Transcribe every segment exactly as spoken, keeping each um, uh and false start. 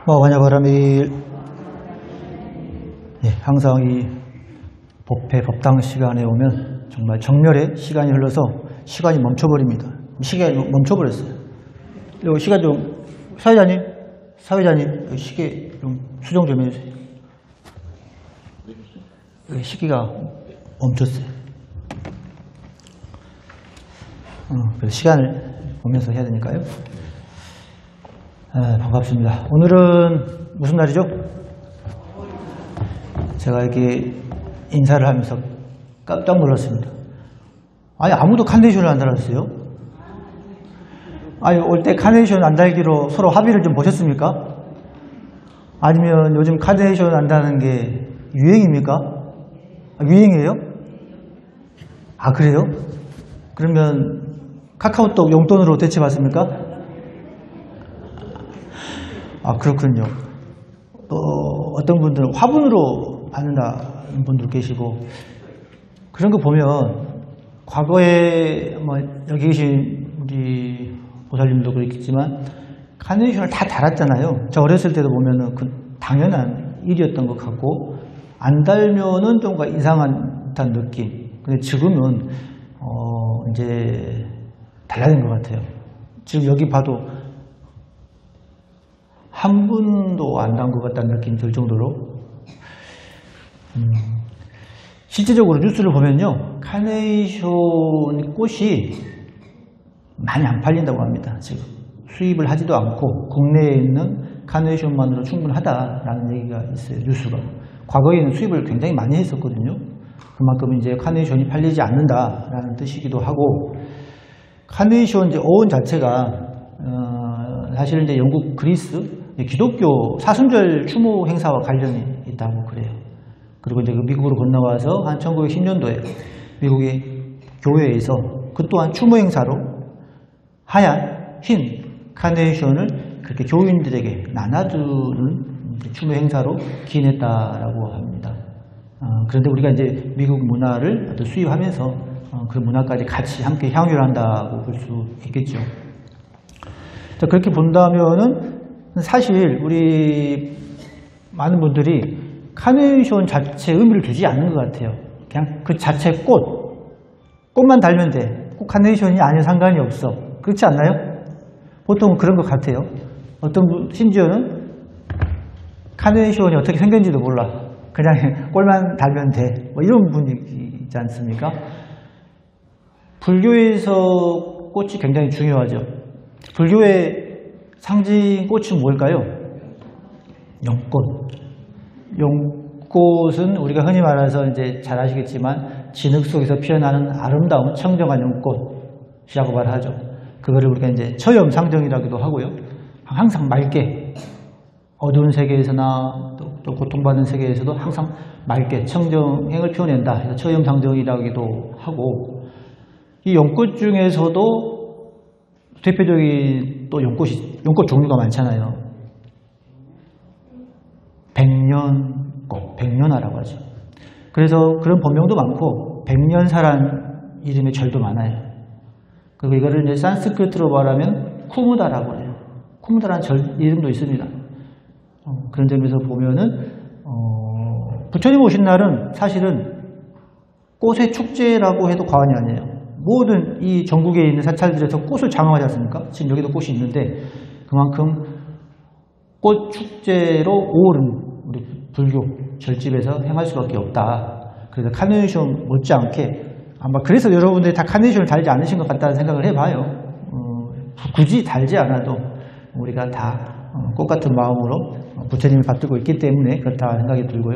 와관야바람이 예, 항상 이 법회 법당 시간에 오면 정말 정멸의 시간이 흘러서 시간이 멈춰버립니다. 시간이 멈춰버렸어요. 그리고 시간 좀 사회자님, 사회자님 시계 좀 수정 좀 해주세요. 시기가 멈췄어요. 어, 그래서 시간을 보면서 해야 되니까요. 아, 반갑습니다. 오늘은 무슨 날이죠? 제가 이렇게 인사를 하면서 깜짝 놀랐습니다. 아니, 아무도 카네이션을 안 달았어요? 아니, 올 때 카네이션 안 달기로 서로 합의를 좀 보셨습니까? 아니면 요즘 카네이션 안 다는 게 유행입니까? 아, 유행이에요? 아, 그래요? 그러면 카카오톡 용돈으로 대체받습니까? 아, 그렇군요. 어, 어떤 분들은 화분으로 받는다는 분도 계시고, 그런 거 보면, 과거에, 뭐, 여기 계신 우리 보살님도 그렇겠지만, 카네이션을 다 달았잖아요. 저 어렸을 때도 보면은 그 당연한 일이었던 것 같고, 안 달면은 뭔가 이상한 듯한 느낌. 근데 지금은, 어, 이제, 달라진 것 같아요. 지금 여기 봐도, 한 분도 안 단 것 같다는 느낌이 들 정도로 음, 실제적으로 뉴스를 보면요, 카네이션 꽃이 많이 안 팔린다고 합니다. 지금 수입을 하지도 않고 국내에 있는 카네이션만으로 충분하다라는 얘기가 있어요. 뉴스가. 과거에는 수입을 굉장히 많이 했었거든요. 그만큼 이제 카네이션이 팔리지 않는다라는 뜻이기도 하고, 카네이션 이제 어원 자체가 어, 사실 이제 영국 그리스 기독교 사순절 추모 행사와 관련이 있다고 그래요. 그리고 이제 그 미국으로 건너와서 한 천구백십 년도에 미국의 교회에서 그 또한 추모 행사로 하얀, 흰 카네이션을 그렇게 교인들에게 나눠주는 추모 행사로 기인했다라고 합니다. 어, 그런데 우리가 이제 미국 문화를 수입하면서 어, 그 문화까지 같이 함께 향유를 한다고 볼 수 있겠죠. 자, 그렇게 본다면은 사실 우리 많은 분들이 카네이션 자체에 의미를 두지 않는 것 같아요. 그냥 그 자체 꽃, 꽃만 달면 돼. 꼭 카네이션이 아니면 상관이 없어. 그렇지 않나요? 보통 그런 것 같아요. 어떤 분, 심지어는 카네이션이 어떻게 생겼는지도 몰라. 그냥 꽃만 달면 돼. 뭐 이런 분이 있지 않습니까? 불교에서 꽃이 굉장히 중요하죠. 불교의 상징 꽃은 뭘까요? 용꽃. 용꽃은 우리가 흔히 말해서 이제 잘 아시겠지만 진흙 속에서 피어나는 아름다운 청정한 용꽃이라고 말하죠. 그거를 우리가 이제 처염 상정이라고도 하고요. 항상 맑게 어두운 세계에서나 또, 또 고통받는 세계에서도 항상 맑게 청정행을 표현한다. 그래서 처염 상정이라고도 하고, 이 용꽃 중에서도 대표적인 또 용꽃이, 용꽃 종류가 많잖아요. 백년꽃, 백년화라고 하죠. 그래서 그런 본명도 많고, 백년사란 이름의 절도 많아요. 그리고 이거를 이제 산스크리트로 말하면 쿠무다라고 해요. 쿠무다라는 절 이름도 있습니다. 어, 그런 점에서 보면은, 어, 부처님 오신 날은 사실은 꽃의 축제라고 해도 과언이 아니에요. 모든 이 전국에 있는 사찰들에서 꽃을 장엄하지 않습니까? 지금 여기도 꽃이 있는데, 그만큼 꽃 축제로 오월은 우리 불교 절집에서 행할 수밖에 없다. 그래서 카네이션 못지않게, 아마 그래서 여러분들이 다 카네이션을 달지 않으신 것 같다는 생각을 해봐요. 어, 굳이 달지 않아도 우리가 다 어, 꽃 같은 마음으로 부처님을 받들고 있기 때문에 그렇다 생각이 들고요.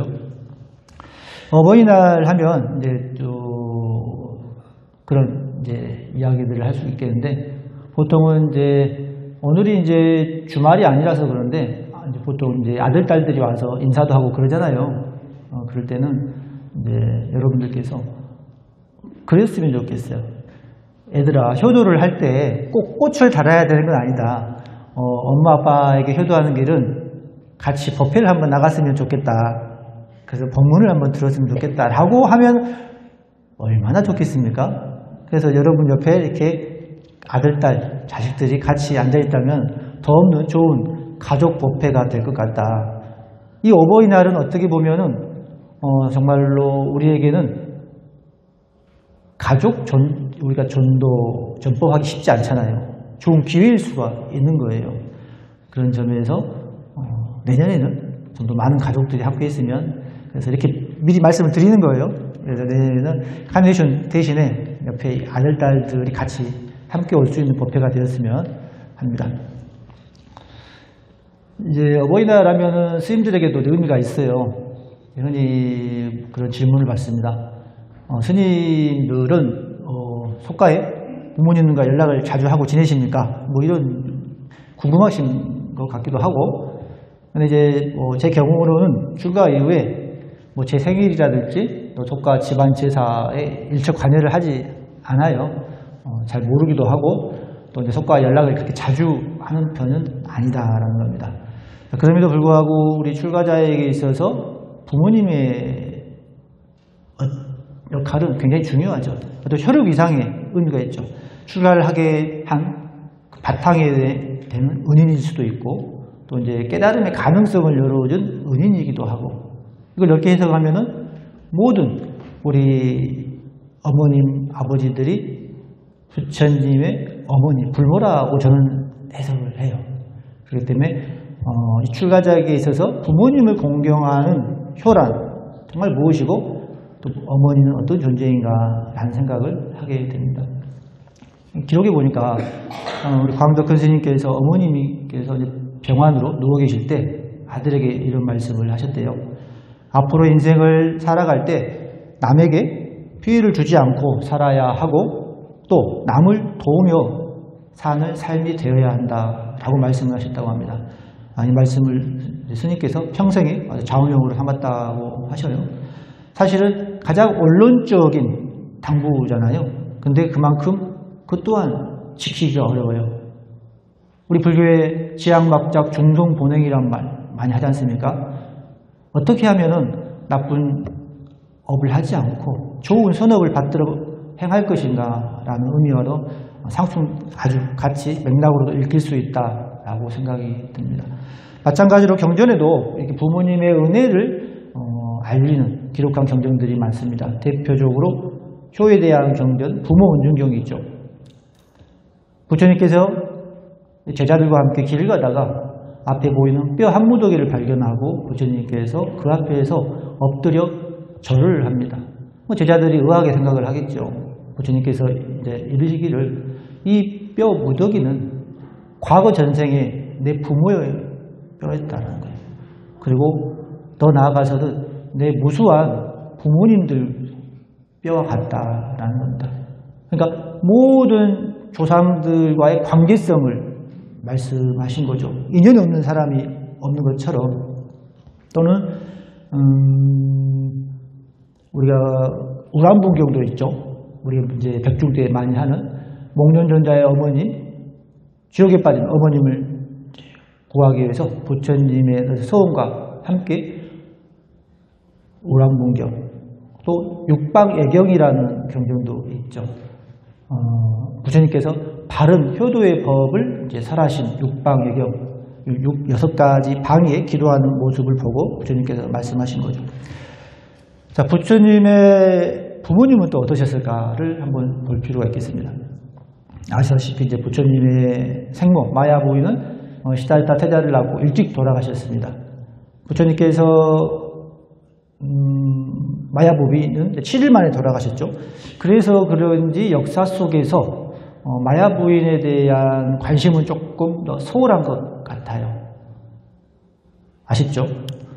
어버이날 하면 이제 또 그런 이제 이야기들을 할 수 있겠는데, 보통은 이제 오늘이 이제 주말이 아니라서 그런데 이제 보통 이제 아들 딸들이 와서 인사도 하고 그러잖아요. 어, 그럴 때는 이제 여러분들께서 그랬으면 좋겠어요. 애들아, 효도를 할 때 꼭 꽃을 달아야 되는 건 아니다. 어, 엄마 아빠에게 효도하는 길은 같이 법회를 한번 나갔으면 좋겠다. 그래서 법문을 한번 들었으면 좋겠다 라고 하면 얼마나 좋겠습니까? 그래서 여러분 옆에 이렇게 아들, 딸, 자식들이 같이 앉아있다면 더 없는 좋은 가족 법회가 될 것 같다. 이 어버이날은 어떻게 보면은 어, 정말로 우리에게는 가족 전, 우리가 전도, 전법하기 쉽지 않잖아요. 좋은 기회일 수가 있는 거예요. 그런 점에서 어, 내년에는 좀 더 많은 가족들이 함께 있으면, 그래서 이렇게 미리 말씀을 드리는 거예요. 그래서 내년에는 카네이션 대신에 옆에 아들, 딸들이 같이 함께 올 수 있는 법회가 되었으면 합니다. 이제 어버이날 하면은 스님들에게도 의미가 있어요. 흔히 그런 질문을 받습니다. 어, 스님들은 어, 속가에 부모님과 연락을 자주 하고 지내십니까? 뭐 이런 궁금하신 것 같기도 하고. 근데 이제 어, 제 경우로는 출가 이후에 뭐 제 생일이라든지 또 속가 집안 제사에 일체 관여를 하지 않아요. 어, 잘 모르기도 하고 또 이제 속가 연락을 그렇게 자주 하는 편은 아니다라는 겁니다. 그럼에도 불구하고 우리 출가자에게 있어서 부모님의 역할은 굉장히 중요하죠. 또 혈육 이상의 의미가 있죠. 출가를 하게 한 바탕에 되는 은인일 수도 있고, 또 이제 깨달음의 가능성을 열어준 은인이기도 하고, 이걸 넓게 해석하면은 모든 우리 어머님, 아버지들이 부처님의 어머니, 불모라고 저는 해석을 해요. 그렇기 때문에 어, 이 출가자에게 있어서 부모님을 공경하는 효란 정말 무엇이고, 또 어머니는 어떤 존재인가 라는 생각을 하게 됩니다. 기록에 보니까 어, 우리 광덕큰 스님께서 어머님께서 이제 병환으로 누워 계실 때 아들에게 이런 말씀을 하셨대요. 앞으로 인생을 살아갈 때 남에게 피해를 주지 않고 살아야 하고, 또 남을 도우며 사는 삶이 되어야 한다라고 말씀을 하셨다고 합니다. 이 말씀을 스님께서 평생에 좌우명으로 삼았다고 하셔요. 사실은 가장 원론적인 당부잖아요. 근데 그만큼 그 또한 지키기가 어려워요. 우리 불교의 지향막작 중송본행이란 말 많이 하지 않습니까? 어떻게 하면은 나쁜 업을 하지 않고 좋은 선업을 받들어 행할 것인가 라는 의미와도 상충 아주 같이 맥락으로도 읽힐 수 있다라고 생각이 듭니다. 마찬가지로 경전에도 이렇게 부모님의 은혜를 어, 알리는 기록한 경전들이 많습니다. 대표적으로 효에 대한 경전, 부모 은중경이 있죠. 부처님께서 제자들과 함께 길을 가다가 앞에 보이는 뼈 한 무더기를 발견하고 부처님께서 그 앞에서 엎드려 절을 합니다. 뭐 제자들이 의아하게 생각을 하겠죠. 부처님께서 이제 이르시기를 이 뼈 무더기는 과거 전생에 내 부모의 뼈였다는 거예요. 그리고 더 나아가서는 내 무수한 부모님들 뼈와 같다라는 겁니다. 그러니까 모든 조상들과의 관계성을 말씀하신 거죠. 인연이 없는 사람이 없는 것처럼. 또는 음, 우리가 우람분경도 있죠. 우리가 이제 백중 때 많이 하는 목련존자의 어머니, 지옥에 빠진 어머님을 구하기 위해서 부처님의 소원과 함께 우람분경, 또 육방애경이라는 경전도 있죠. 어, 부처님께서 바른 효도의 법을 이제 설하신 육방애경, 육, 여섯 가지 방위에 기도하는 모습을 보고 부처님께서 말씀하신 거죠. 자, 부처님의 부모님은 또 어떠셨을까를 한번 볼 필요가 있겠습니다. 아시다시피 이제 부처님의 생모 마야 부인은 어, 시달타 태자를 낳고 일찍 돌아가셨습니다. 부처님께서 음, 마야 부인은 칠 일 만에 돌아가셨죠. 그래서 그런지 역사 속에서 어, 마야 부인에 대한 관심은 조금 더 소홀한 것 같아요. 아쉽죠?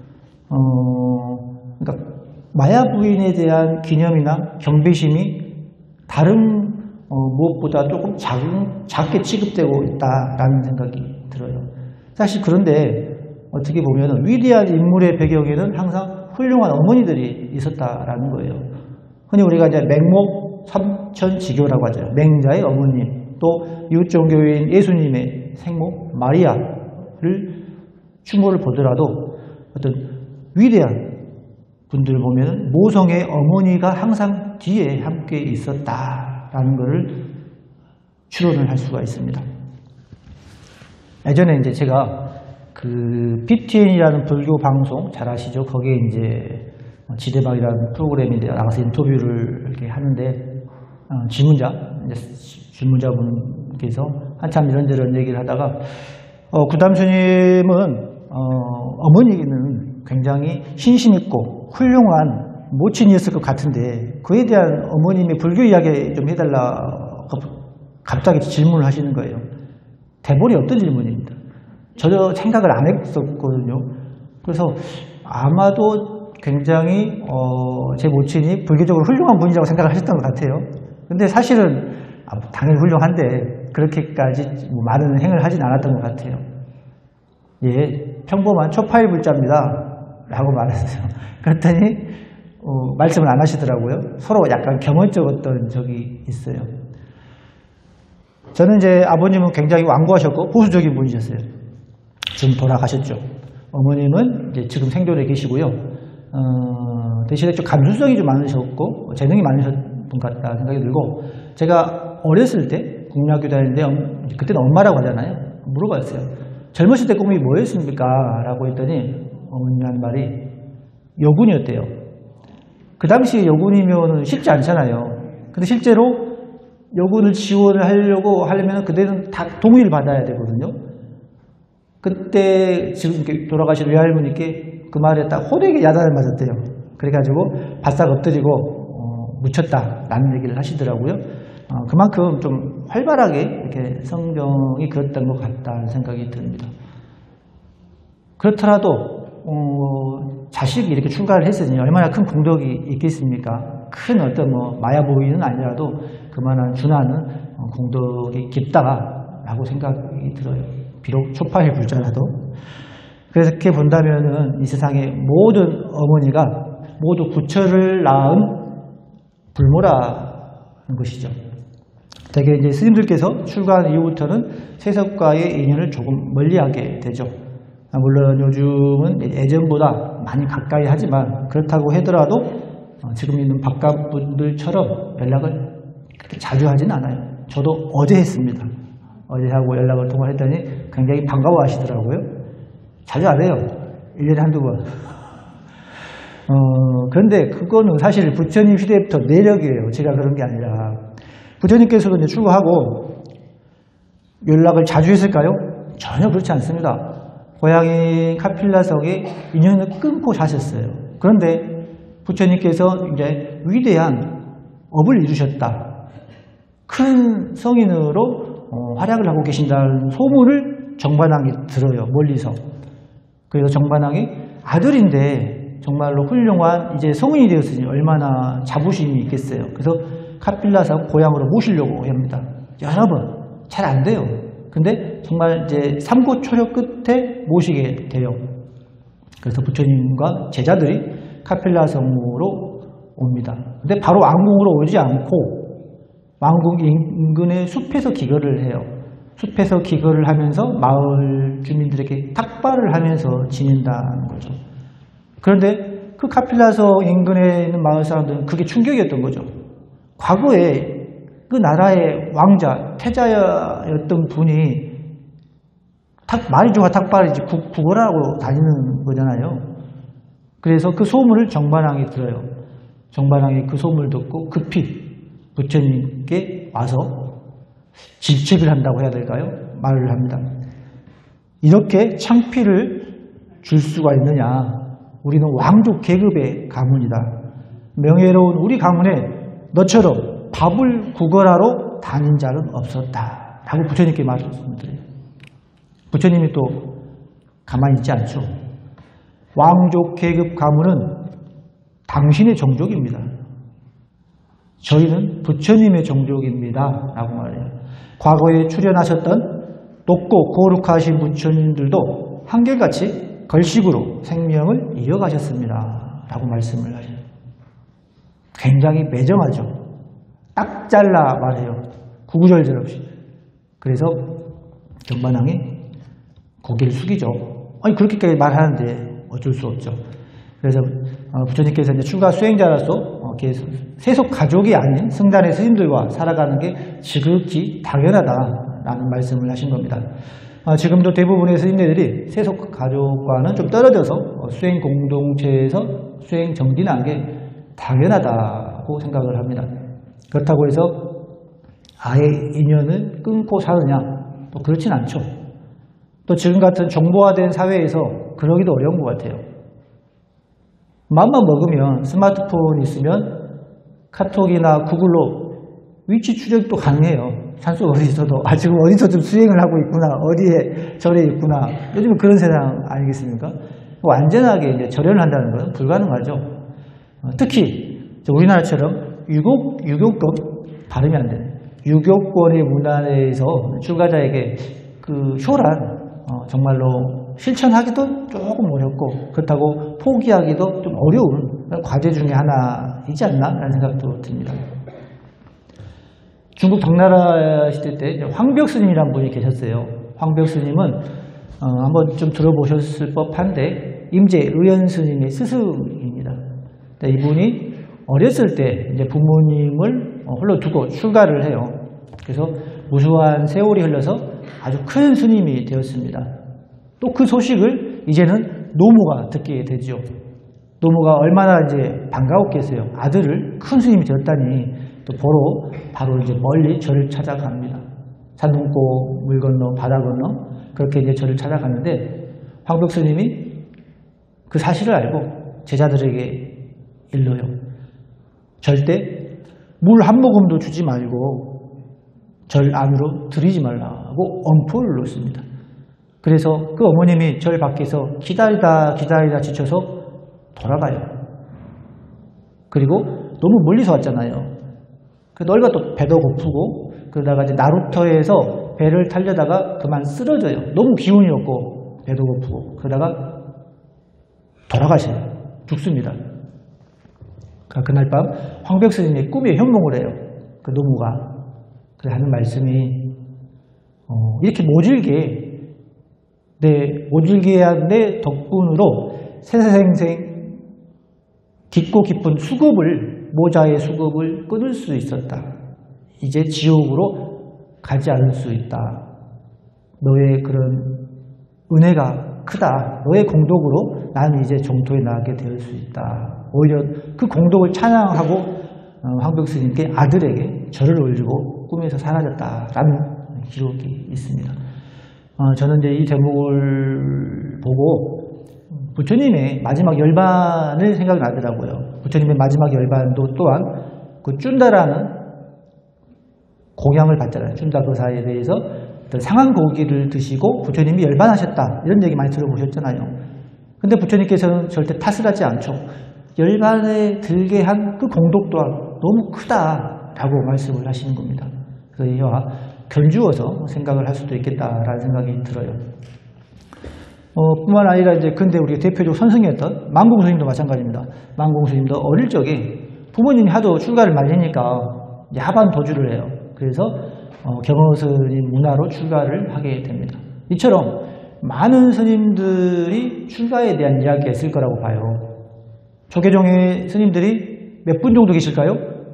어, 그러니까 마야 부인에 대한 기념이나 경배심이 다른 어, 무엇보다 조금 작은, 작게 취급되고 있다라는 생각이 들어요. 사실 그런데 어떻게 보면 위대한 인물의 배경에는 항상 훌륭한 어머니들이 있었다라는 거예요. 흔히 우리가 이제 맹목 삼천지교라고 하죠. 맹자의 어머님, 또 이웃종교인 예수님의 생모 마리아를 추모를 보더라도 어떤 위대한 분들을 보면 모성의 어머니가 항상 뒤에 함께 있었다라는 것을 추론을 할 수가 있습니다. 예전에 이제 제가 그 피티엔이라는 불교 방송 잘 아시죠? 거기에 이제 지대박이라는 프로그램인데 나가서 인터뷰를 이렇게 하는데 어, 질문자 이제 질문자분께서 한참 이런저런 얘기를 하다가 어, 구담 스님은 어, 어머니는 굉장히 신심 있고 훌륭한 모친이었을 것 같은데 그에 대한 어머님의 불교 이야기 좀 해달라 갑자기 질문을 하시는 거예요. 대본이 없던 질문입니다. 전혀 생각을 안 했었거든요. 그래서 아마도 굉장히 어, 제 모친이 불교적으로 훌륭한 분이라고 생각을 하셨던 것 같아요. 근데 사실은 아, 당연히 훌륭한데 그렇게까지 뭐 많은 행을 하진 않았던 것 같아요. 예, 평범한 초파일 불자입니다 라고 말했어요. 그랬더니 어, 말씀을 안 하시더라고요. 서로 약간 겸언쩍었던 적이 있어요. 저는 이제 아버님은 굉장히 완고하셨고 보수적인 분이셨어요. 지금 돌아가셨죠. 어머님은 이제 지금 생존해 계시고요. 어, 대신에 좀 감수성이 좀 많으셨고 재능이 많으셨던 분 같다 생각이 들고, 제가 어렸을 때 국민학교 다니는데 그때는 엄마라고 하잖아요. 물어봤어요. 젊었을 때 꿈이 뭐였습니까? 라고 했더니 어머님이 한 말이 여군이었대요. 그 당시에 여군이면 쉽지 않잖아요. 근데 실제로 여군을 지원을 하려고 하려면 그때는 다 동의를 받아야 되거든요. 그때 지금 돌아가신 외할머니께 그 말에 딱 호되게 야단을 맞았대요. 그래가지고 바싹 엎드리고 어, 묻혔다라는 얘기를 하시더라고요. 어, 그만큼 좀 활발하게 이렇게 성경이 그렸던 것 같다는 생각이 듭니다. 그렇더라도 어, 자식이 이렇게 출가를 했으니 얼마나 큰 공덕이 있겠습니까? 큰 어떤 뭐 마야보이는 아니라도 그만한 준하는 공덕이 깊다라고 생각이 들어요. 비록 초파일 불자라도. 그래서 이렇게 본다면은 이 세상의 모든 어머니가 모두 부처를 낳은 불모라는 것이죠. 대개 이제 스님들께서 출가한 이후부터는 세속과의 인연을 조금 멀리하게 되죠. 물론 요즘은 예전보다 많이 가까이 하지만 그렇다고 하더라도 지금 있는 바깥분들처럼 연락을 그렇게 자주 하진 않아요. 저도 어제 했습니다. 어제 하고 연락을 통화했더니 굉장히 반가워 하시더라고요. 자주 안 해요. 일 년에 한두 번. 어, 그런데 그거는 사실 부처님 시대부터 내력이에요. 제가 그런 게 아니라. 부처님께서도 이제 출가하고 연락을 자주 했을까요? 전혀 그렇지 않습니다. 고향인 카필라성에 인연을 끊고 사셨어요. 그런데 부처님께서 이제 위대한 업을 이루셨다. 큰 성인으로 어, 활약을 하고 계신다는 소문을 정반왕이 들어요. 멀리서. 그래서 정반왕이 아들인데 정말로 훌륭한 이제 성인이 되었으니 얼마나 자부심이 있겠어요. 그래서 카필라성 고향으로 모시려고 합니다. 여러 번 잘 안 돼요. 근데 정말 이제 삼고초려 끝에 모시게 돼요. 그래서 부처님과 제자들이 카필라성으로 옵니다. 근데 바로 왕궁으로 오지 않고 왕궁 인근의 숲에서 기거를 해요. 숲에서 기거를 하면서 마을 주민들에게 탁발을 하면서 지낸다는 거죠. 그런데 그 카필라성 인근에 있는 마을 사람들은 그게 충격이었던 거죠. 과거에 그 나라의 왕자, 태자였던 분이 탁, 말이 좋아 탁발이지 국어라고 다니는 거잖아요. 그래서 그 소문을 정반왕이 들어요. 정반왕이 그 소문을 듣고 급히 부처님께 와서 질책을 한다고 해야 될까요? 말을 합니다. 이렇게 창피를 줄 수가 있느냐? 우리는 왕족 계급의 가문이다. 명예로운 우리 가문에 너처럼 밥을 구걸하러 다닌 자는 없었다. 라고 부처님께 말씀드려요. 부처님이 또 가만히 있지 않죠. 왕족 계급 가문은 당신의 종족입니다. 저희는 부처님의 종족입니다. 라고 말해요. 과거에 출연하셨던 높고 거룩하신 부처님들도 한결같이 걸식으로 생명을 이어가셨습니다. 라고 말씀을 하셔요. 굉장히 매정하죠. 딱 잘라 말해요. 구구절절 없이. 그래서 정반왕이 고개를 숙이죠. 아니 그렇게까지 말하는데 어쩔 수 없죠. 그래서 부처님께서 이제 출가 수행자로서 세속 가족이 아닌 승단의 스님들과 살아가는 게 지극히 당연하다라는 말씀을 하신 겁니다. 어, 지금도 대부분의 스님네들이 세속 가족과는 좀 떨어져서 어, 수행 공동체에서 수행 정진한 게 당연하다고 생각을 합니다. 그렇다고 해서 아예 인연을 끊고 사느냐? 또 그렇진 않죠. 또 지금 같은 정보화된 사회에서 그러기도 어려운 것 같아요. 마음만 먹으면 스마트폰 있으면 카톡이나 구글로 위치 추적도 가능해요. 산속 어디서도 아 지금 어디서 좀 수행을 하고 있구나, 어디에 절에 있구나. 요즘은 그런 세상 아니겠습니까? 완전하게 이제 절연을 한다는 건 불가능하죠. 어, 특히 우리나라처럼 유교, 유교권 발음이 안 되는 유교권의 문화에서 출가자에게 그 효란 어, 정말로 실천하기도 조금 어렵고 그렇다고 포기하기도 좀 어려운 과제 중에 하나이지 않나 라는 생각도 듭니다. 중국 당나라 시대 때 황벽 스님이라는 분이 계셨어요. 황벽 스님은 어, 한번 좀 들어보셨을 법한데 임재 의연 스님의 스승입니다. 이분이 어렸을 때 이제 부모님을 홀로 두고 출가를 해요. 그래서 무수한 세월이 흘러서 아주 큰 스님이 되었습니다. 또 그 소식을 이제는 노모가 듣게 되죠. 노모가 얼마나 이제 반가웠겠어요. 아들을 큰 스님이 되었다니 또 보러 바로 이제 멀리 절을 찾아갑니다. 산 넘고 물 건너 바다 건너 그렇게 이제 절을 찾아갔는데 황벽 스님이 그 사실을 알고 제자들에게 일러요. 절대 물 한 모금도 주지 말고 절 안으로 들이지 말라고 엄포를 놓습니다. 그래서 그 어머님이 절 밖에서 기다리다 기다리다 지쳐서 돌아가요. 그리고 너무 멀리서 왔잖아요. 넓어 또 배도 고프고 그러다가 이제 나루터에서 배를 타려다가 그만 쓰러져요. 너무 기운이 없고 배도 고프고 그러다가 돌아가셔요. 죽습니다. 그날 밤 황벽 스님의 꿈에 현몽을 해요. 그 노무가 그래서 하는 말씀이 어, 이렇게 모질게 내 모질게한 내 덕분으로 세세생생 깊고 깊은 수급을 모자의 수급을 끊을 수 있었다. 이제 지옥으로 가지 않을 수 있다. 너의 그런 은혜가 크다. 너의 공덕으로 나는 이제 정토에 나가게 될 수 있다. 오히려 그 공덕을 찬양하고 어, 황벽 스님께 아들에게 절을 올리고 꿈에서 사라졌다라는 기록이 있습니다. 어, 저는 이제 이 제목을 보고 부처님의 마지막 열반을 생각이 나더라고요. 부처님의 마지막 열반도 또한 그 쭌다라는 공양을 받잖아요. 쭌다 거사에 대해서 상한 고기를 드시고 부처님이 열반하셨다. 이런 얘기 많이 들어보셨잖아요. 근데 부처님께서는 절대 탓을 하지 않죠. 열반에 들게 한 그 공덕 또한 너무 크다라고 말씀을 하시는 겁니다. 그래서 이와 견주어서 생각을 할 수도 있겠다라는 생각이 들어요. 어, 뿐만 아니라 이제 근데 우리가 대표적 선생이었던 만공 스님도 마찬가지입니다. 만공 스님도 어릴 적에 부모님이 하도 출가를 말리니까 야반 도주를 해요. 그래서 어, 경허 스님 문화로 출가를 하게 됩니다. 이처럼 많은 스님들이 출가에 대한 이야기가 있을 거라고 봐요. 조계종의 스님들이 몇 분 정도 계실까요?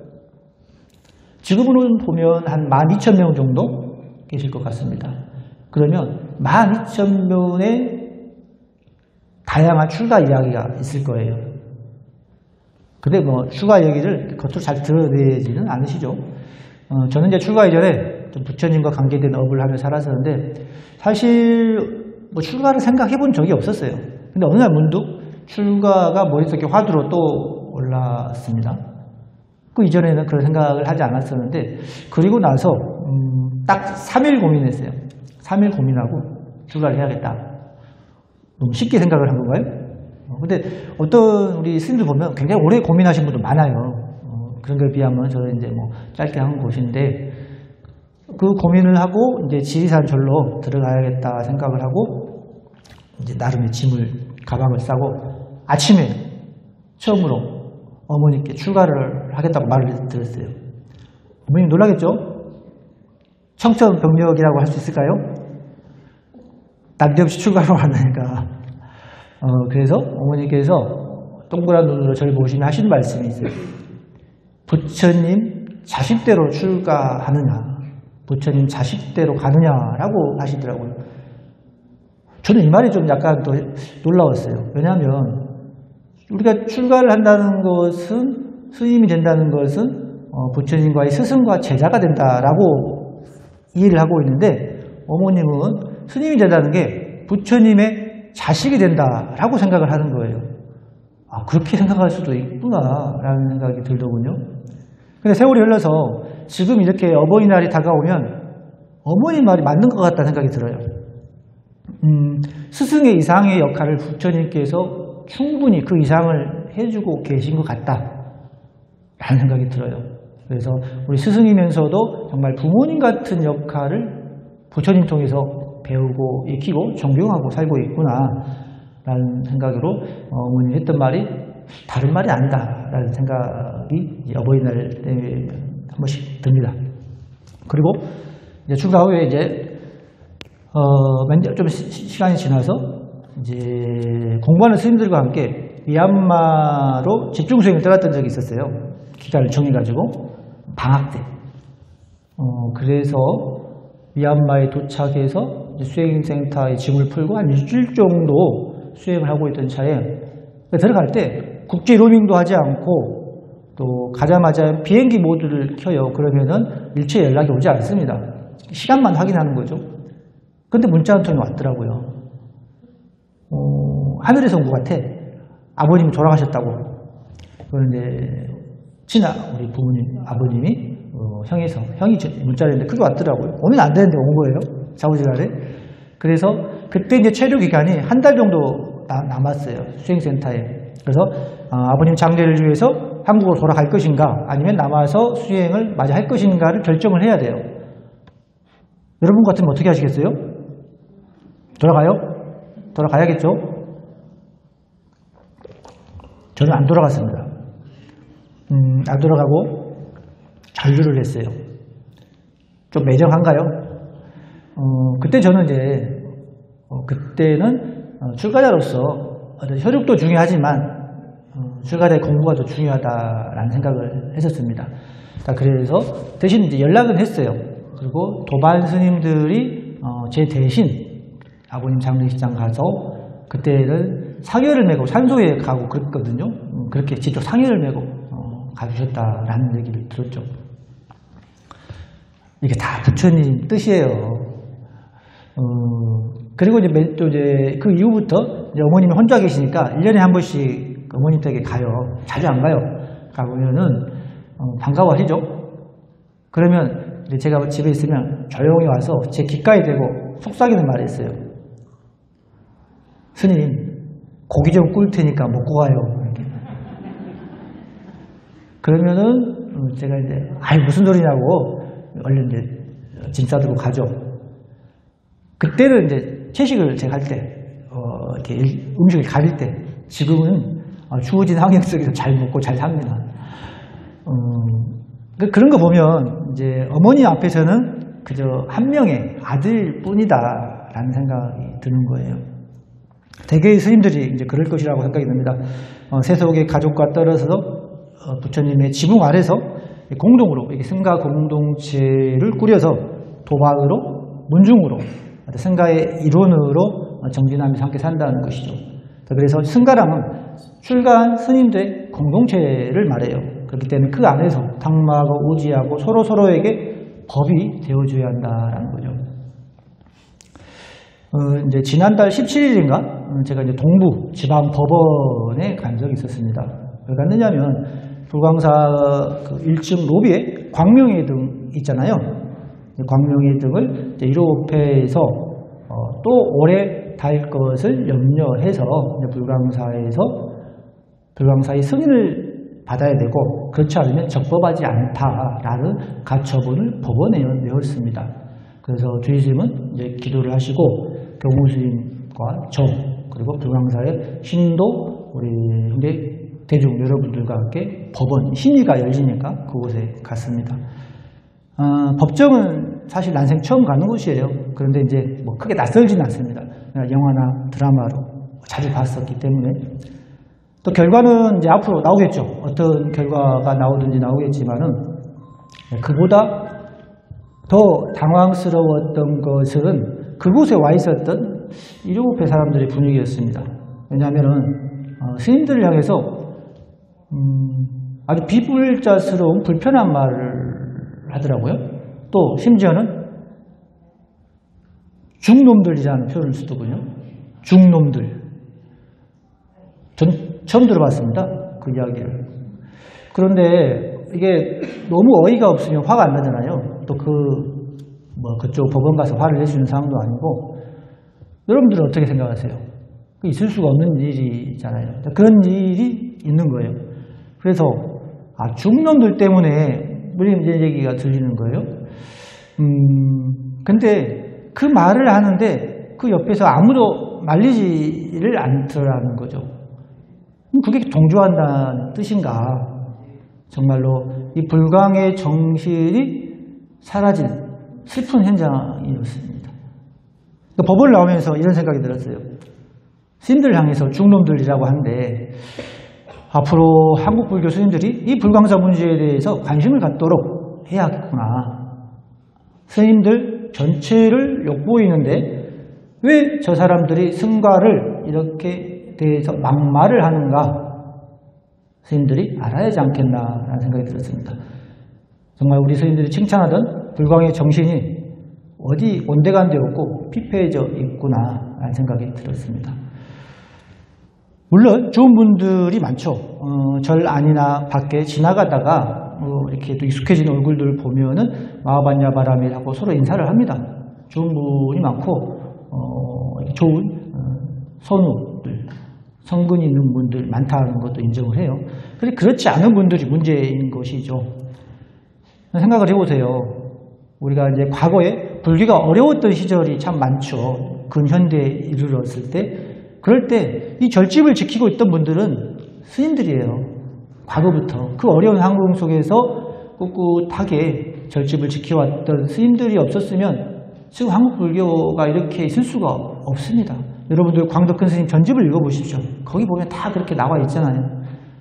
지금으로는 보면 한 만 이천 명 정도 계실 것 같습니다. 그러면 만 이천 명의 다양한 출가 이야기가 있을 거예요. 근데 뭐 출가 얘기를 겉으로 잘 드러내지는 않으시죠. 어, 저는 이제 출가 이전에 좀 부처님과 관계된 업을 하며 살았었는데 사실 뭐 출가를 생각해 본 적이 없었어요. 근데 어느 날 문득 출가가 머릿속에 화두로 또 올랐습니다. 그 이전에는 그런 생각을 하지 않았었는데 그리고 나서 음, 딱 삼 일 고민했어요. 삼 일 고민하고 출가를 해야겠다. 너무 쉽게 생각을 한 건가요? 어, 근데 어떤 우리 스님들 보면 굉장히 오래 고민하신 분도 많아요. 어, 그런 것에 비하면 저는 이제 뭐 짧게 한 곳인데 그 고민을 하고 이제 지리산 절로 들어가야겠다 생각을 하고 이제 나름의 짐을 가방을 싸고 아침에 처음으로 어머니께 출가를 하겠다고 말을 드렸어요. 어머님 놀라겠죠? 청천벽력이라고 할 수 있을까요? 난데없이 출가로 한다니까. 어, 그래서 어머니께서 동그란 눈으로 저를 보시며 하신 말씀이 있어요. 부처님 자식대로 출가하느냐, 부처님 자식대로 가느냐라고 하시더라고요. 저는 이 말이 좀 약간 더 놀라웠어요. 왜냐하면 우리가 출가를 한다는 것은, 스님이 된다는 것은 어, 부처님과의 스승과 제자가 된다라고 이해를 하고 있는데, 어머님은 스님이 된다는 게 부처님의 자식이 된다라고 생각을 하는 거예요. 아, 그렇게 생각할 수도 있구나라는 생각이 들더군요. 근데 세월이 흘러서 지금 이렇게 어버이날이 다가오면 어머님 말이 맞는 것 같다는 생각이 들어요. 음, 스승의 이상의 역할을 부처님께서 충분히 그 이상을 해주고 계신 것 같다라는 생각이 들어요. 그래서 우리 스승이면서도 정말 부모님 같은 역할을 부처님 통해서 배우고 익히고 존경하고 살고 있구나라는 생각으로 어머님이 했던 말이 다른 말이 아니다라는 생각이 어버이날 때 한 번씩 듭니다. 그리고 이제 출가 후에 이제 어, 좀 시간이 지나서 이제 공부하는 스님들과 함께 미얀마로 집중수행을 떠났던 적이 있었어요. 기간을 정해가지고 방학 때. 어, 그래서 미얀마에 도착해서 수행센터에 짐을 풀고 한 일주일 정도 수행을 하고 있던 차에 들어갈 때 국제 로밍도 하지 않고 또 가자마자 비행기 모드를 켜요. 그러면은 일체 연락이 오지 않습니다. 시간만 확인하는 거죠. 근데 문자 한 통이 왔더라고요. 어, 하늘에서 온 것 같아. 아버님이 돌아가셨다고. 그런데 친아 우리 부모님 아버님이 어, 형에서 형이 문자를 했는데 그게 왔더라고요. 오면 안 되는데 온 거예요. 자우지간에. 그래서 그때 이제 체류 기간이 한 달 정도 나, 남았어요. 수행센터에. 그래서 어, 아버님 장례를 위해서 한국으로 돌아갈 것인가 아니면 남아서 수행을 마저 할 것인가를 결정을 해야 돼요. 여러분 같으면 어떻게 하시겠어요? 돌아가요? 돌아가야겠죠? 저는 안 돌아갔습니다. 음, 안 돌아가고 잔류를 했어요. 좀 매정한가요? 어, 그때 저는 이제 어, 그때는 어, 출가자로서 혈육도 중요하지만 어, 출가자의 공부가 더 중요하다라는 생각을 했었습니다. 그래서 대신 이제 연락은 했어요. 그리고 도반 스님들이 어, 제 대신 아버님 장례식장 가서 그때는 상여를 메고 산소에 가고 그랬거든요. 음, 그렇게 직접 상여를 메고 어, 가주셨다라는 얘기를 들었죠. 이게 다 부처님 뜻이에요. 어, 그리고 이제, 또 이제 그 이후부터 이제 어머님이 혼자 계시니까 일 년에 한 번씩 어머님 댁에 가요. 자주 안 가요. 가보면은 어, 반가워하시죠. 그러면 이제 제가 집에 있으면 조용히 와서 제 귓가에 대고 속삭이는 말이 있어요. 스님, 고기 좀 구울 테니까 먹고 가요. 이렇게. 그러면은 제가 이제 아이 무슨 소리냐고 얼른 이제 짐 싸들고 가죠. 그때는 이제 채식을 제가 할 때, 어, 이렇게 음식을 가릴 때, 지금은 주어진 환경 속에서 잘 먹고 잘 삽니다. 음, 그런 거 보면 이제 어머니 앞에서는 그저 한 명의 아들뿐이다라는 생각이 드는 거예요. 대개의 스님들이 이제 그럴 것이라고 생각이 듭니다. 어, 세속의 가족과 떨어져서 어, 부처님의 지붕 아래서 공동으로 이렇게 승가 공동체를 꾸려서 도반으로 문중으로 승가의 일원으로 정진하면서 함께 산다는 것이죠. 그래서 승가랑은 출가한 스님들의 공동체를 말해요. 그렇기 때문에 그 안에서 당마하고 우지하고 서로 서로에게 법이 되어줘야 한다라는 거죠. 어, 이제 지난달 십칠일인가 제가 이제 동부 지방 법원에 간 적이 있었습니다. 왜 갔느냐면 불광사 그 일 층 로비에 광명회 등 있잖아요. 광명회 등을 이제 일 호패에서 어, 또 올해 달 것을 염려해서 불광사에서 불광사의 승인을 받아야 되고 그렇지 않으면 적법하지 않다라는 가처분을 법원에 내었습니다. 그래서 주의스님은 이제 기도를 하시고 교무스님과 저 그리고 불광사의 신도 우리 현대 대중 여러분들과 함께 법원 심의가 열리니까 그곳에 갔습니다. 어, 법정은 사실 난생 처음 가는 곳이에요. 그런데 이제 뭐 크게 낯설지는 않습니다. 영화나 드라마로 자주 봤었기 때문에 또 결과는 이제 앞으로 나오겠죠. 어떤 결과가 나오든지 나오겠지만은 그보다 더 당황스러웠던 것은 그곳에 와 있었던 일곱 배 사람들의 분위기였습니다. 왜냐하면 어, 스님들을 향해서 음, 아주 비불자스러운 불편한 말을 하더라고요. 또 심지어는 중놈들이라는 표현을 쓰더군요. 중놈들. 전 처음 들어봤습니다. 그 이야기를. 그런데 이게 너무 어이가 없으면 화가 안 나잖아요. 또 그, 뭐, 그쪽 법원 가서 화를 낼 수 있는 상황도 아니고. 여러분들은 어떻게 생각하세요? 있을 수가 없는 일이잖아요. 그런 일이 있는 거예요. 그래서, 아, 중놈들 때문에, 우리 이제 얘기가 들리는 거예요. 음, 근데 그 말을 하는데 그 옆에서 아무도 말리지를 않더라는 거죠. 그게 동조한다는 뜻인가? 정말로 이 불광의 정신이 사라진 슬픈 현장이었습니다. 그러니까 법을 나오면서 이런 생각이 들었어요. 스님들 향해서 중놈들이라고 하는데 앞으로 한국 불교 스님들이 이 불광사 문제에 대해서 관심을 갖도록 해야겠구나. 스님들 전체를 욕보이는데 왜 저 사람들이 승가를 이렇게 대해서 막말을 하는가? 스님들이 알아야 하지 않겠나라는 생각이 들었습니다. 정말 우리 스님들이 칭찬하던 불광의 정신이 어디 온데간데 없고 피폐해져 있구나라는 생각이 들었습니다. 물론 좋은 분들이 많죠. 어, 절 안이나 밖에 지나가다가 어, 이렇게 또 익숙해진 얼굴들 보면은 마하반야 바람이라고 서로 인사를 합니다. 좋은 분이 많고 어, 좋은 어, 선우들, 성근이 있는 분들 많다는 것도 인정을 해요. 그런데 그렇지 않은 분들이 문제인 것이죠. 생각을 해보세요. 우리가 이제 과거에 불교가 어려웠던 시절이 참 많죠. 근현대에 이르렀을 때. 그럴 때 이 절집을 지키고 있던 분들은 스님들이에요. 과거부터. 그 어려운 환경 속에서 꿋꿋하게 절집을 지켜왔던 스님들이 없었으면 지금 한국 불교가 이렇게 있을 수가 없습니다. 여러분들 광덕근 스님 전집을 읽어보십시오. 거기 보면 다 그렇게 나와 있잖아요.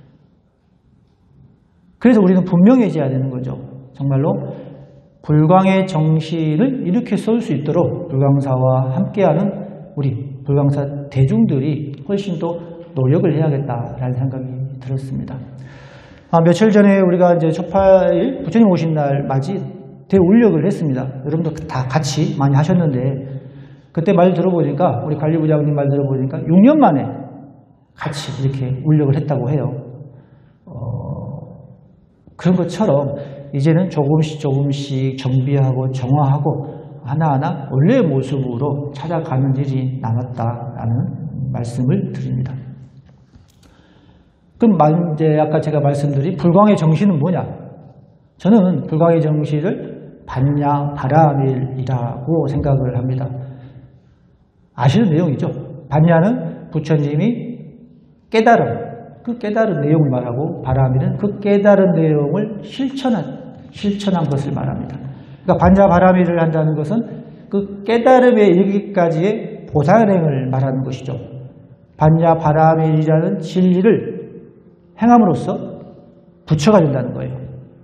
그래서 우리는 분명해져야 되는 거죠. 정말로 불광의 정신을 이렇게 쏠 수 있도록 불광사와 함께하는 우리 불광사 대중들이 훨씬 더 노력을 해야겠다라는 생각이 들었습니다. 아, 며칠 전에 우리가 이제 첫팔일 부처님 오신 날 맞이 대울력을 했습니다. 여러분들 다 같이 많이 하셨는데 그때 말 들어보니까 우리 관리부장님 말 들어보니까 육 년 만에 같이 이렇게 울력을 했다고 해요. 어, 그런 것처럼 이제는 조금씩 조금씩 정비하고 정화하고 하나하나 원래의 모습으로 찾아가는 일이 남았다라는 말씀을 드립니다. 그럼 이제 아까 제가 말씀드린 불광의 정신은 뭐냐? 저는 불광의 정신을 반야 바라밀이라고 생각을 합니다. 아시는 내용이죠. 반야는 부처님이 깨달은 그 깨달은 내용을 말하고 바라밀은 그 깨달은 내용을 실천한 실천한 것을 말합니다. 그러니까 반야 바라밀을 한다는 것은 그 깨달음에 이르기까지의 보살행을 말하는 것이죠. 반야 바라밀이라는 진리를 행함으로써 부처가 된다는 거예요.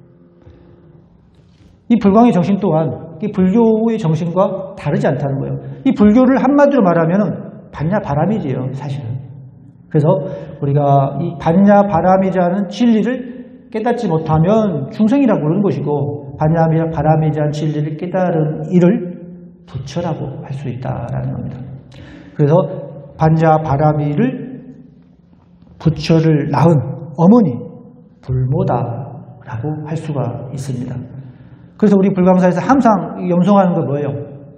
이 불광의 정신 또한 이 불교의 정신과 다르지 않다는 거예요. 이 불교를 한마디로 말하면 반야 바라밀이에요, 사실은. 그래서 우리가 이 반야 바라밀이라는 진리를 깨닫지 못하면 중생이라고 그러는 것이고 반야 바라밀이라는 진리를 깨달은 이를 부처라고 할 수 있다라는 겁니다. 그래서 반야 바라밀을 부처를 낳은 어머니 불모다라고 할 수가 있습니다. 그래서 우리 불광사에서 항상 염송하는 거 뭐예요?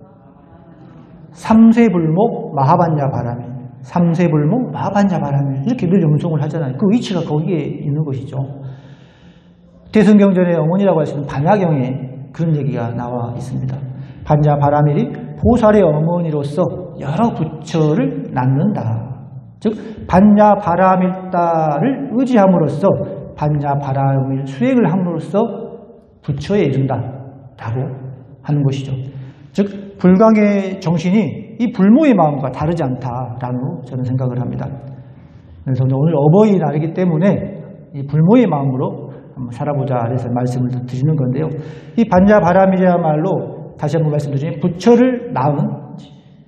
삼세불모 마하반야 바라밀, 삼세불모 마하반야 바라밀 이렇게 늘 염송을 하잖아요. 그 위치가 거기에 있는 것이죠. 대승경전의 어머니라고 할 수 있는 반야경에 그런 얘기가 나와 있습니다. 반야 바라밀이 보살의 어머니로서 여러 부처를 낳는다. 즉 반야 바라밀다를 의지함으로써 반야 바라밀 수행을 함으로써 부처에 이른다라고 하는 것이죠. 즉 불광의 정신이 이 불모의 마음과 다르지 않다라고 저는 생각을 합니다. 그래서 오늘 어버이날이기 때문에 이 불모의 마음으로 한번 살아보자 그래서 말씀을 드리는 건데요. 이 반야 바라밀이야말로 다시 한번 말씀드리면 부처를 낳은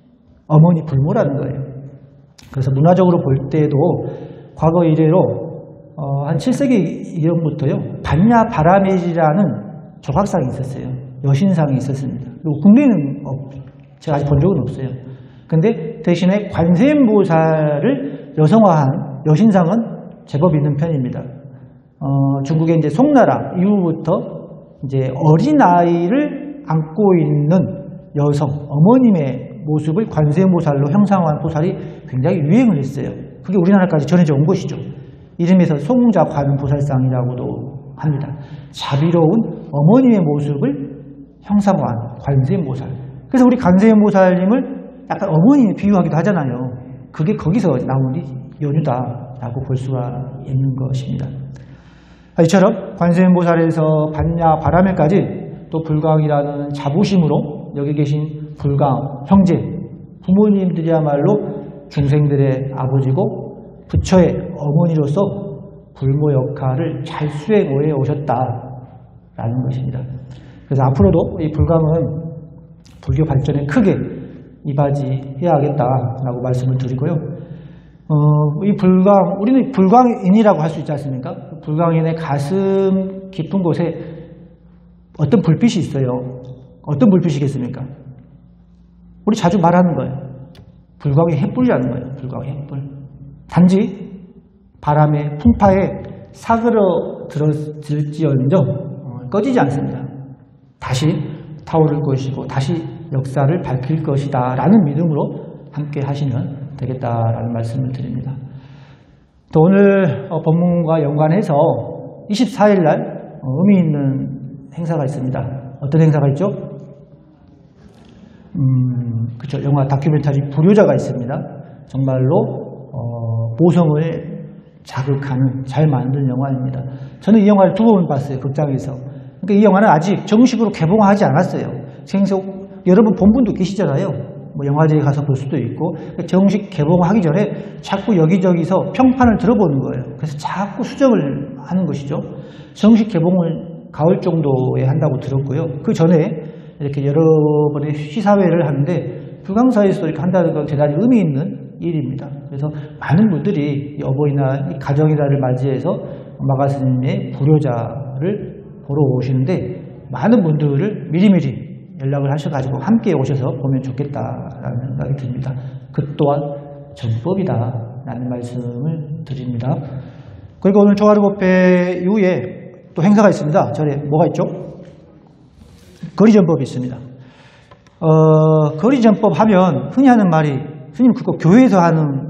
어머니 불모라는 거예요. 그래서 문화적으로 볼 때도 과거 이래로 어, 한 칠 세기 이전부터요, 반야 바라메리라는 조각상이 있었어요. 여신상이 있었습니다. 그리고 국내는 어, 제가 아직 본 적은 없어요. 근데 대신에 관세음보살을 여성화한 여신상은 제법 있는 편입니다. 어, 중국의 이제 송나라 이후부터 이제 어린아이를 안고 있는 여성, 어머님의 모습을 관세음보살로 형상화한 보살이 굉장히 유행을 했어요. 그게 우리나라까지 전해져 온 것이죠. 이름에서 송자관보살상이라고도 합니다. 자비로운 어머님의 모습을 형상화한 관세음보살. 그래서 우리 관세음보살님을 약간 어머니에 비유하기도 하잖아요. 그게 거기서 나온 연유다라고 볼 수가 있는 것입니다. 이처럼 관세음보살에서 반야 바라멜까지 또 불광이라는 자부심으로 여기 계신 불광 형제, 부모님들이야말로 중생들의 아버지고 부처의 어머니로서 불모 역할을 잘 수행해 오셨다라는 것입니다. 그래서 앞으로도 이 불광은 불교 발전에 크게 이바지해야겠다라고 말씀을 드리고요. 어, 이 불광, 우리는 불광인이라고 할 수 있지 않습니까? 불광인의 가슴 깊은 곳에 어떤 불빛이 있어요. 어떤 불빛이겠습니까? 우리 자주 말하는 거예요. 불광의 햇불이라는 거예요. 불광의 햇불. 단지 바람의 풍파에 사그러들었을지언정 꺼지지 않습니다. 다시 타오를 것이고 다시 역사를 밝힐 것이다 라는 믿음으로 함께 하시면 되겠다라는 말씀을 드립니다. 또 오늘 법문과 연관해서 이십사 일 날 의미 있는 행사가 있습니다. 어떤 행사가 있죠? 음, 그쵸. 영화 다큐멘터리 불효자가 있습니다. 정말로 어, 모성을 자극하는 잘 만든 영화입니다. 저는 이 영화를 두 번 봤어요. 극장에서. 그러니까 이 영화는 아직 정식으로 개봉하지 않았어요. 생속 여러분 본 분도 계시잖아요. 뭐 영화제에 가서 볼 수도 있고. 정식 개봉하기 전에 자꾸 여기저기서 평판을 들어보는 거예요. 그래서 자꾸 수정을 하는 것이죠. 정식 개봉을 가을 정도에 한다고 들었고요. 그 전에 이렇게 여러 번의 시사회를 하는데 불광사에서 이렇게 한다는 건 대단히 의미 있는 일입니다. 그래서 많은 분들이 어버이날, 가정의날을 맞이해서 마가스님의 불효자를 보러 오시는데 많은 분들을 미리미리 연락을 하셔가지고 함께 오셔서 보면 좋겠다라는 생각이 듭니다. 그 또한 전법이다라는 말씀을 드립니다. 그리고 오늘 조가르법회 이후에 또 행사가 있습니다. 전에 뭐가 있죠? 거리전법이 있습니다. 어, 거리전법 하면 흔히 하는 말이 스님 그거 교회에서 하는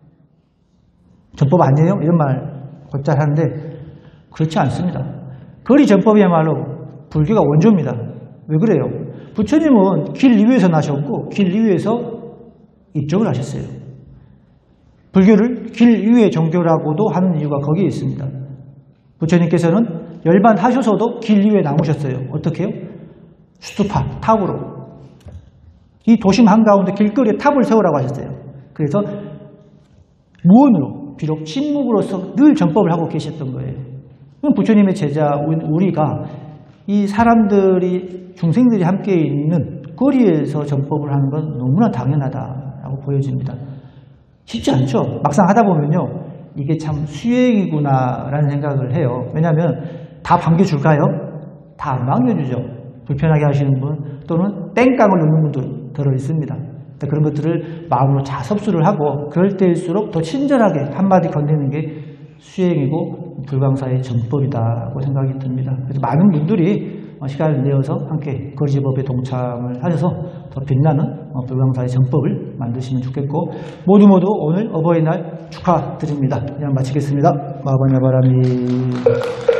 전법 아니에요? 이런 말 곧잘 하는데 그렇지 않습니다. 거리전법이야말로 불교가 원조입니다. 왜 그래요? 부처님은 길 이위에서 나셨고 길 이위에서 입적을 하셨어요. 불교를 길 이위의 종교라고도 하는 이유가 거기에 있습니다. 부처님께서는 열반하셔서도 길 이위에 남으셨어요. 어떻게 해요? 수투파, 탑으로. 이 도심 한가운데 길거리에 탑을 세우라고 하셨어요. 그래서 무언으로, 비록 침묵으로서 늘 전법을 하고 계셨던 거예요. 그럼 부처님의 제자 우리가 이 사람들이, 중생들이 함께 있는 거리에서 전법을 하는 건 너무나 당연하다라고 보여집니다. 쉽지 않죠? 막상 하다 보면요. 이게 참 수행이구나 라는 생각을 해요. 왜냐하면 다 반겨줄까요? 다 안 반겨주죠. 불편하게 하시는 분 또는 땡깡을 넣는 분도 들어 있습니다. 그런 것들을 마음으로 자섭수를 하고 그럴 때일수록 더 친절하게 한마디 건네는 게 수행이고 불광사의 전법이다고 생각이 듭니다. 그래서 많은 분들이 시간을 내어서 함께 거리제법에 동참을 하셔서 더 빛나는 불광사의 전법을 만드시면 좋겠고 모두 모두 오늘 어버이날 축하드립니다. 그냥 마치겠습니다. 마바냐바람이